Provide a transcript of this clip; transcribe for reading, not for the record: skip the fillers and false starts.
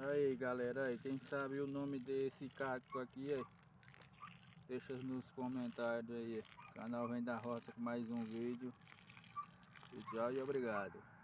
Aí galera, aí, quem sabe o nome desse cacto aqui aí, deixa nos comentários aí. O canal Vem da Roça com mais um vídeo. E tchau e obrigado.